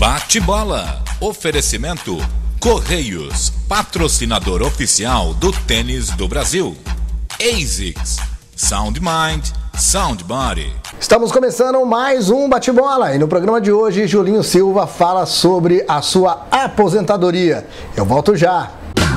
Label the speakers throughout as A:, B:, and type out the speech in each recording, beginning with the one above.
A: Bate-bola. Oferecimento Correios, patrocinador oficial do tênis do Brasil. ASICS, Sound Mind, Sound Body.
B: Estamos começando mais um bate-bola e no programa de hoje Julinho Silva fala sobre a sua aposentadoria. Eu volto já.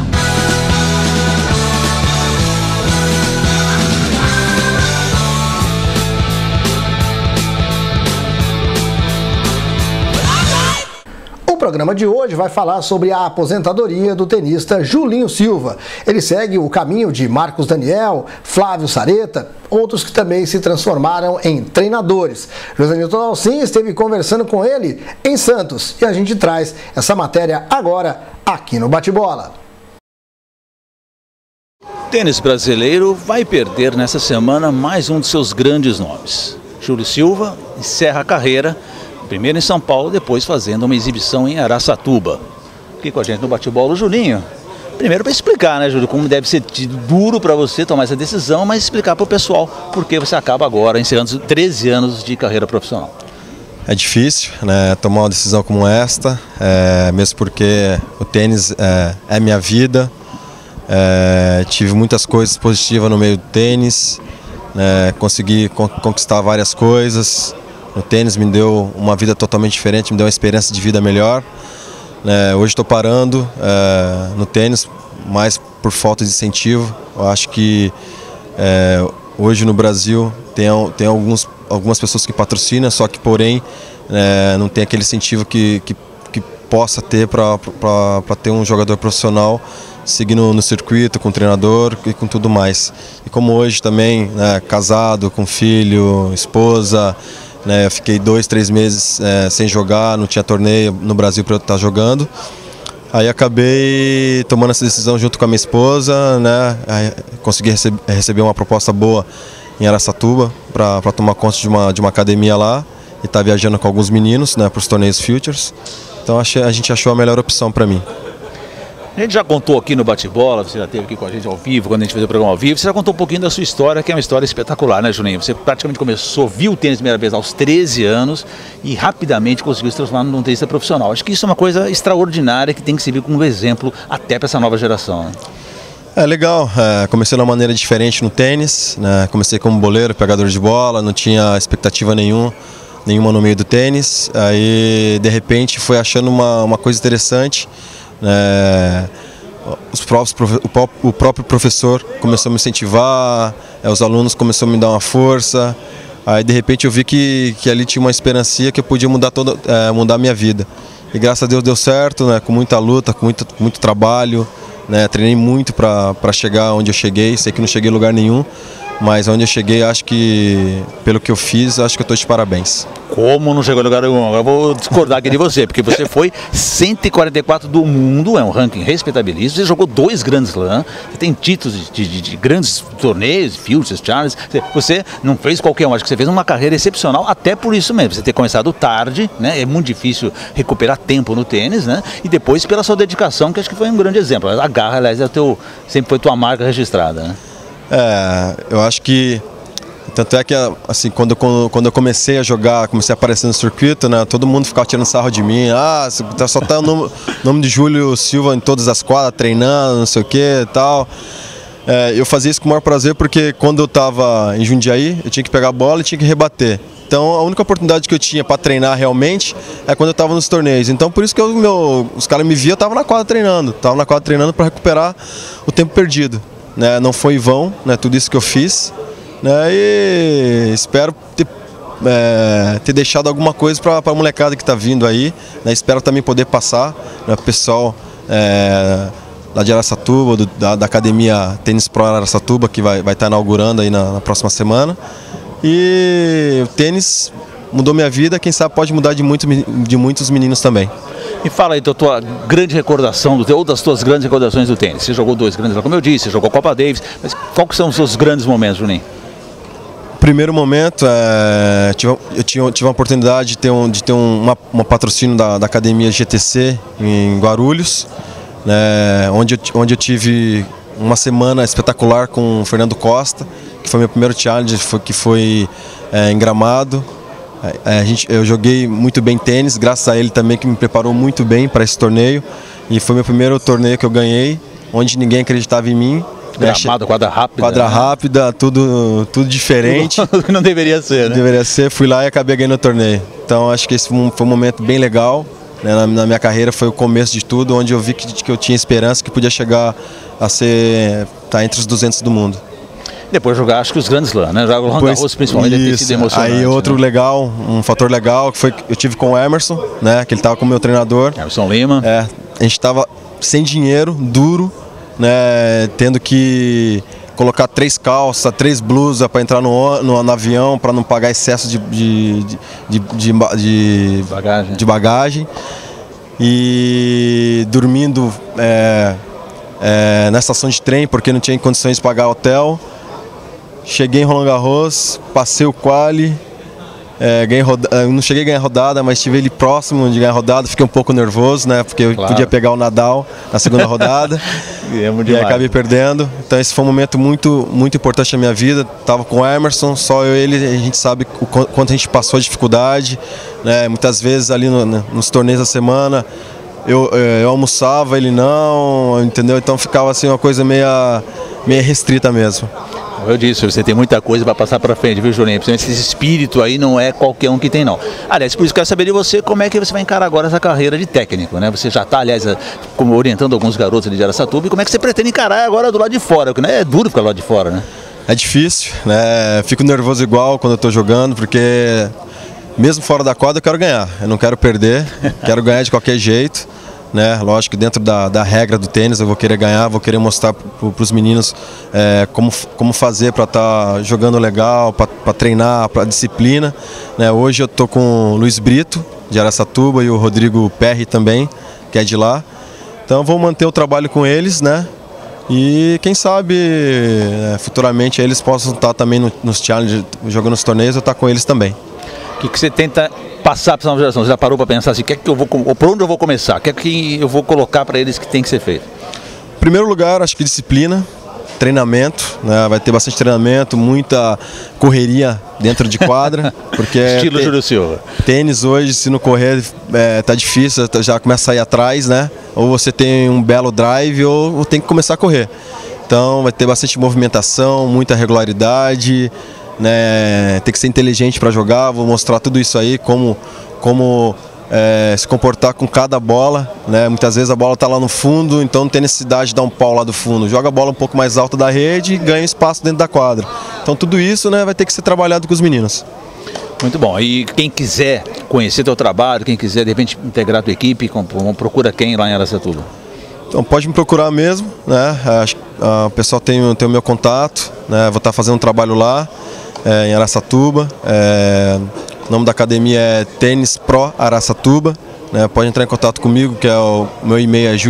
B: O programa de hoje vai falar sobre a aposentadoria do tenista Julinho Silva. Ele segue o caminho de Marcos Daniel, Flávio Sareta, outros que também se transformaram em treinadores. José Nilton Alcim esteve conversando com ele em Santos e a gente traz essa matéria agora aqui no Bate-Bola.
C: O tênis brasileiro vai perder nessa semana mais um de seus grandes nomes. Júlio Silva encerra a carreira, primeiro em São Paulo, depois fazendo uma exibição em Araçatuba. Aqui com a gente no Bate-Bola, o Julinho. Primeiro para explicar, né, Júlio, como deve ser duro para você tomar essa decisão, mas explicar para o pessoal por que você acaba agora encerrando 13 anos de carreira profissional.
D: É difícil, né, tomar uma decisão como esta, mesmo porque o tênis é minha vida. Tive muitas coisas positivas no meio do tênis, consegui conquistar várias coisas. O tênis me deu uma vida totalmente diferente, me deu uma experiência de vida melhor. Hoje estou parando no tênis, mais por falta de incentivo. Eu acho que hoje no Brasil tem algumas pessoas que patrocinam, só que porém não tem aquele incentivo que possa ter para ter um jogador profissional seguindo no circuito, com treinador e com tudo mais. E como hoje também, casado, com filho, esposa, eu fiquei 2-3 meses sem jogar, não tinha torneio no Brasil para eu estar jogando. Aí acabei tomando essa decisão junto com a minha esposa, consegui receber uma proposta boa em Araçatuba para tomar conta de uma academia lá e estar viajando com alguns meninos para os torneios Futures. Então a gente achou a melhor opção para mim.
C: A gente já contou aqui no Bate-Bola, você já esteve aqui com a gente ao vivo, quando a gente fez o programa ao vivo, você já contou um pouquinho da sua história, que é uma história espetacular, né, Juninho? Você praticamente viu o tênis a primeira vez aos 13 anos e rapidamente conseguiu se transformar num tenista profissional. Acho que isso é uma coisa extraordinária que tem que servir como exemplo até para essa nova geração, né?
D: É legal, comecei de uma maneira diferente no tênis, comecei como boleiro, pegador de bola, não tinha expectativa nenhuma no meio do tênis, aí de repente fui achando uma coisa interessante. O próprio professor começou a me incentivar, os alunos começaram a me dar uma força. Aí de repente eu vi que ali tinha uma esperança que eu podia mudar a minha vida. E graças a Deus deu certo, com muita luta, com muito trabalho. Treinei muito para chegar onde eu cheguei, sei que não cheguei em lugar nenhum. Mas onde eu cheguei, acho que, pelo que eu fiz, acho que eu estou de parabéns.
C: Como não chegou em lugar nenhum? Agora eu vou discordar aqui de você, porque você foi 144 do mundo, é um ranking respeitabilíssimo. Você jogou 2 Grand Slam, você tem títulos de grandes torneios, Futures, Charles. Você não fez qualquer um, acho que você fez uma carreira excepcional, até por isso mesmo. Você ter começado tarde, é muito difícil recuperar tempo no tênis, e depois pela sua dedicação, que acho que foi um grande exemplo. A garra, aliás, sempre foi tua marca registrada,
D: eu acho que, tanto é que assim, quando eu comecei a jogar, comecei a aparecer no circuito, todo mundo ficava tirando sarro de mim, só tá o nome de Júlio Silva em todas as quadras, treinando, não sei o que e tal. Eu fazia isso com o maior prazer porque quando eu estava em Jundiaí, eu tinha que pegar a bola e tinha que rebater. Então a única oportunidade que eu tinha para treinar realmente é quando eu estava nos torneios. Então por isso que os caras me viam, eu estava na quadra treinando para recuperar o tempo perdido. Não foi em vão, tudo isso que eu fiz, e espero ter deixado alguma coisa para a molecada que está vindo aí, espero também poder passar para o pessoal lá de Araçatuba, da Academia Tênis Pro Araçatuba, que vai estar inaugurando aí na próxima semana. E o tênis mudou minha vida, quem sabe pode mudar de muitos meninos também.
C: Me fala aí da tua grande recordação, ou das tuas grandes recordações do tênis. Você jogou 2 grandes, como eu disse, você jogou Copa Davis, mas quais são os seus grandes momentos, Juninho?
D: Primeiro momento, eu tive a oportunidade de ter uma patrocínio da Academia GTC em Guarulhos, onde eu tive uma semana espetacular com o Fernando Costa, que foi meu primeiro challenge, que foi em Gramado. Eu joguei muito bem tênis, graças a ele também que me preparou muito bem para esse torneio. E foi meu primeiro torneio que eu ganhei, onde ninguém acreditava em mim.
C: Gramado, quadra rápida.
D: Quadra rápida, tudo diferente.
C: Não deveria ser, né?
D: Deveria ser, fui lá e acabei ganhando o torneio. Então acho que esse foi um momento bem legal, né? Na minha carreira foi o começo de tudo, onde eu vi que eu tinha esperança, que podia chegar a tá entre os 200 do mundo.
C: Depois jogar, acho que os grandes Slam, né? Jogar o Roland Garros principalmente deve ter sido emocionante.
D: Aí outro legal, um fator legal, que foi que eu tive com o Emerson, né? Que ele estava com o meu treinador.
C: Emerson Lima.
D: A gente estava sem dinheiro, duro, né, tendo que colocar 3 calças, 3 blusas para entrar no avião, para não pagar excesso de bagagem. E dormindo na estação de trem, porque não tinha condições de pagar hotel. Cheguei em Roland Garros, passei o quali. Não cheguei a ganhar rodada, mas estive ali próximo de ganhar rodada. Fiquei um pouco nervoso, né? Porque eu podia pegar o Nadal na segunda rodada e acabei perdendo. Então esse foi um momento muito, muito importante na minha vida. Tava com o Emerson, só eu e ele, a gente sabe o quanto a gente passou a dificuldade, né? Muitas vezes ali nos torneios da semana eu almoçava, ele não, entendeu? Então ficava assim uma coisa meio restrita mesmo.
C: Eu disse, você tem muita coisa para passar para frente, viu, Julinho? Esse espírito aí não é qualquer um que tem, não. Aliás, por isso que eu quero saber de você, como é que você vai encarar agora essa carreira de técnico, né? Você já está, aliás, como orientando alguns garotos ali de Araçatuba, e como é que você pretende encarar agora do lado de fora? Porque é duro ficar do lado de fora, né?
D: É difícil, né? Fico nervoso igual quando eu estou jogando, porque mesmo fora da quadra eu quero ganhar. Eu não quero perder, quero ganhar de qualquer jeito. Né? Lógico que dentro da regra do tênis eu vou querer ganhar, vou querer mostrar para os meninos como fazer para estar jogando legal, para treinar, para disciplina. Né? Hoje eu estou com o Luiz Brito, de Araçatuba, e o Rodrigo Perry também, que é de lá. Então vou manter o trabalho com eles, né? E quem sabe futuramente eles possam estar também nos challenges, jogando nos torneios, eu estar com eles também.
C: O que você tenta passar para essa nova geração? Você já parou para pensar assim, por onde eu vou começar? O que é que eu vou colocar para eles que tem que ser feito?
D: Em primeiro lugar, acho que disciplina, treinamento, né? Vai ter bastante treinamento, muita correria dentro de quadra, porque
C: estilo Júlio Silva.
D: Tênis hoje, se não correr, tá difícil, já começa a ir atrás, né? Ou você tem um belo drive ou tem que começar a correr. Então vai ter bastante movimentação, muita regularidade, né? Tem que ser inteligente para jogar. Vou mostrar tudo isso aí, como se comportar com cada bola, né? Muitas vezes a bola está lá no fundo, então não tem necessidade de dar um pau lá do fundo. Joga a bola um pouco mais alta da rede e ganha espaço dentro da quadra. Então tudo isso, né, vai ter que ser trabalhado com os meninos.
C: Muito bom. E quem quiser conhecer teu trabalho, quem quiser de repente integrar a tua equipe, procura quem lá em Araçatuba?
D: Então pode me procurar mesmo, né? O pessoal tem o meu contato, né? Vou estar fazendo um trabalho lá em Araçatuba. O nome da academia é Tênis Pro Araçatuba, né? Pode entrar em contato comigo, que o meu e-mail é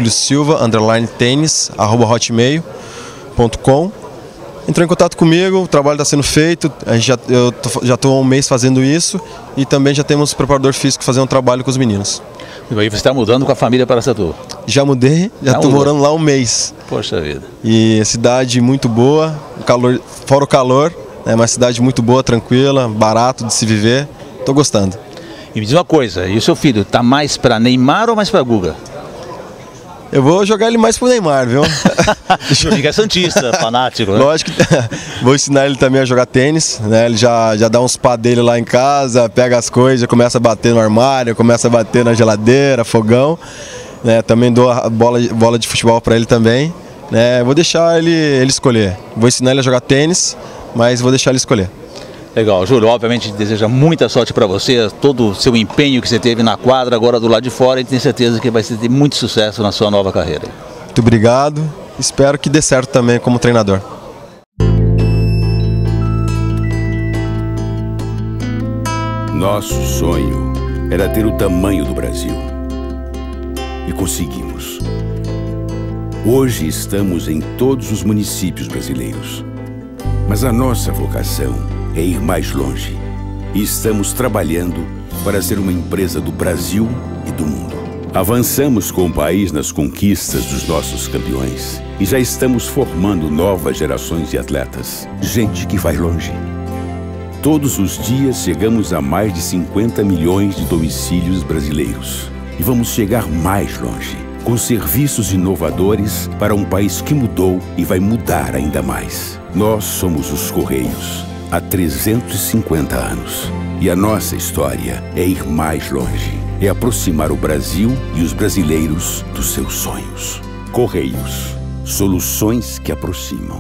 D: julisilva_tênis@hotmail.com. Entrou em contato comigo, o trabalho está sendo feito, eu já estou há um mês fazendo isso, e também já temos preparador físico fazendo um trabalho com os meninos.
C: E aí você está mudando com a família para Araçatuba?
D: Já mudei, já estou morando lá um mês.
C: Poxa vida.
D: E cidade muito boa, fora o calor, é uma cidade muito boa, tranquila, barato de se viver. Estou gostando.
C: E me diz uma coisa, e o seu filho, tá mais para Neymar ou mais para Guga?
D: Eu vou jogar ele mais pro Neymar, viu?
C: O Julinho é santista, fanático, né?
D: Lógico que vou ensinar ele também a jogar tênis, né? Ele já dá uns pá dele lá em casa, pega as coisas, já começa a bater no armário, começa a bater na geladeira, fogão, né? Também dou a bola de futebol para ele também, né? Vou deixar ele escolher. Vou ensinar ele a jogar tênis, mas vou deixar ele escolher.
C: Legal, Júlio, obviamente deseja muita sorte para você, todo o seu empenho que você teve na quadra, agora do lado de fora, e tenho certeza que vai ter muito sucesso na sua nova carreira.
D: Muito obrigado, espero que dê certo também como treinador.
E: Nosso sonho era ter o tamanho do Brasil. E conseguimos. Hoje estamos em todos os municípios brasileiros. Mas a nossa vocação é ir mais longe. E estamos trabalhando para ser uma empresa do Brasil e do mundo. Avançamos com o país nas conquistas dos nossos campeões. E já estamos formando novas gerações de atletas. Gente que vai longe. Todos os dias chegamos a mais de 50 milhões de domicílios brasileiros. E vamos chegar mais longe, com serviços inovadores para um país que mudou e vai mudar ainda mais. Nós somos os Correios, há 350 anos. E a nossa história é ir mais longe, é aproximar o Brasil e os brasileiros dos seus sonhos. Correios, soluções que aproximam.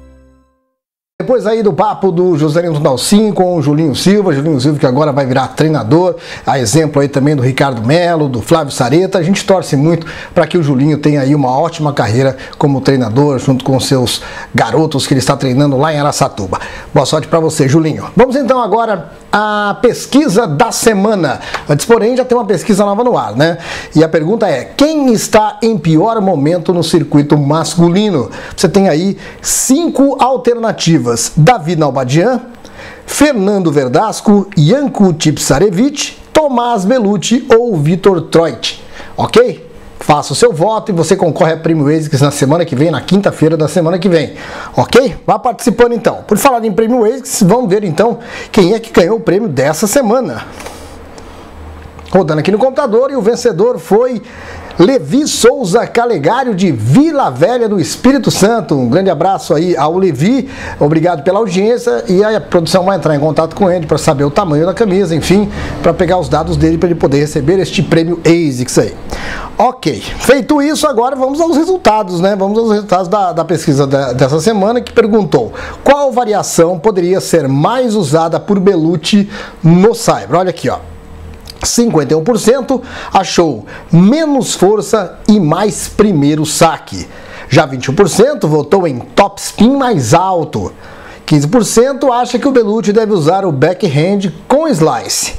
B: Depois aí do papo do José Nilton Dalcin com o Julinho Silva que agora vai virar treinador, a exemplo aí também do Ricardo Melo, do Flávio Sareta, a gente torce muito para que o Julinho tenha aí uma ótima carreira como treinador, junto com seus garotos que ele está treinando lá em Araçatuba. Boa sorte para você, Julinho. Vamos então agora à pesquisa da semana. Antes, porém, já tem uma pesquisa nova no ar, né? E a pergunta é, quem está em pior momento no circuito masculino? Você tem aí 5 alternativas. David Nalbandian, Fernando Verdasco, Janko Tipsarevic, Tomás Bellucci ou Vitor Troit. Ok? Faça o seu voto e você concorre a Prêmio ASICS na semana que vem, na quinta-feira da semana que vem. Ok? Vá participando então. Por falar em Prêmio ASICS, vamos ver então quem é que ganhou o prêmio dessa semana. Rodando aqui no computador, e o vencedor foi Levi Souza Calegário, de Vila Velha do Espírito Santo. Um grande abraço aí ao Levi, obrigado pela audiência, e aí a produção vai entrar em contato com ele para saber o tamanho da camisa, enfim, para pegar os dados dele para ele poder receber este prêmio ASICS aí. Ok, feito isso, agora vamos aos resultados, né? Vamos aos resultados da pesquisa dessa semana, que perguntou qual variação poderia ser mais usada por Bellucci no saibro. Olha aqui, ó. 51% achou menos força e mais primeiro saque. Já 21% votou em top spin mais alto. 15% acha que o Bellucci deve usar o backhand com slice.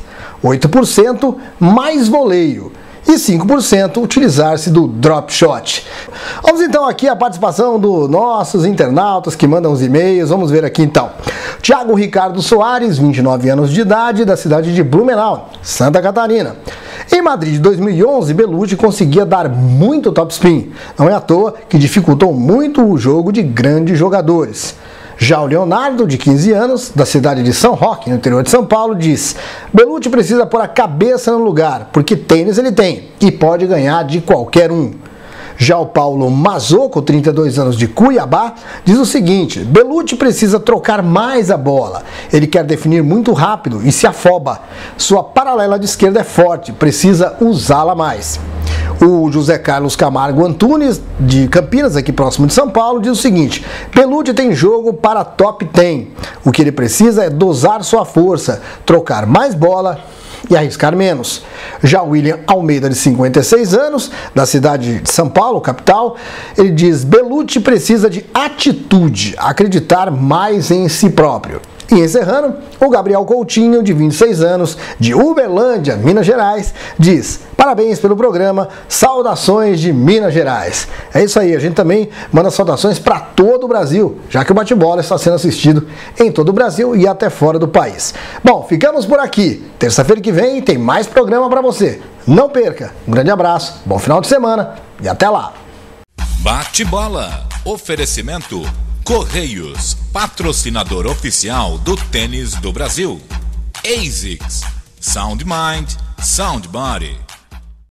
B: 8% mais voleio. E 5% utilizar-se do drop shot. Vamos então aqui a participação dos nossos internautas que mandam os e-mails. Vamos ver aqui então. Tiago Ricardo Soares, 29 anos de idade, da cidade de Blumenau, Santa Catarina. Em Madrid de 2011, Bellucci conseguia dar muito topspin. Não é à toa que dificultou muito o jogo de grandes jogadores. Já o Leonardo, de 15 anos, da cidade de São Roque, no interior de São Paulo, diz: Bellucci precisa pôr a cabeça no lugar, porque tênis ele tem e pode ganhar de qualquer um. Já o Paulo Mazzocco, 32 anos, de Cuiabá, diz o seguinte: Bellucci precisa trocar mais a bola. Ele quer definir muito rápido e se afoba. Sua paralela de esquerda é forte, precisa usá-la mais. O José Carlos Camargo Antunes, de Campinas, aqui próximo de São Paulo, diz o seguinte: Bellucci tem jogo para top 10. O que ele precisa é dosar sua força, trocar mais bola e arriscar menos. Já o William Almeida, de 56 anos, da cidade de São Paulo, capital, ele diz: Bellucci precisa de atitude, acreditar mais em si próprio. E encerrando, o Gabriel Coutinho, de 26 anos, de Uberlândia, Minas Gerais, diz: parabéns pelo programa, saudações de Minas Gerais. É isso aí, a gente também manda saudações para todo o Brasil, já que o bate-bola está sendo assistido em todo o Brasil e até fora do país. Bom, ficamos por aqui. Terça-feira que vem tem mais programa para você. Não perca. Um grande abraço, bom final de semana e até lá.
A: Bate-bola. Oferecimento Correios, patrocinador oficial do tênis do Brasil. ASICS, Sound Mind, Sound Body.